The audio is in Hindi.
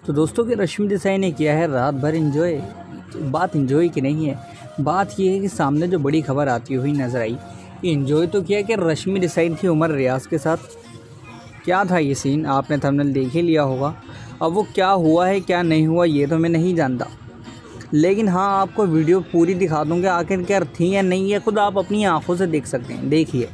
तो दोस्तों की रश्मि देसाई ने किया है रात भर एंजॉय। बात एंजॉय की नहीं है, बात यह है कि सामने जो बड़ी खबर आती हुई नजर आई कि एंजॉय तो किया कि रश्मि देसाई थी उमर रियाज के साथ। क्या था ये सीन, आपने थंबनेल देख ही लिया होगा। अब वो क्या हुआ है क्या नहीं हुआ ये तो मैं नहीं जानता, लेकिन हाँ आपको वीडियो पूरी दिखा दूँगा आखिर क्या थी या नहीं है, खुद आप अपनी आंखों से देख सकते हैं। देखिए।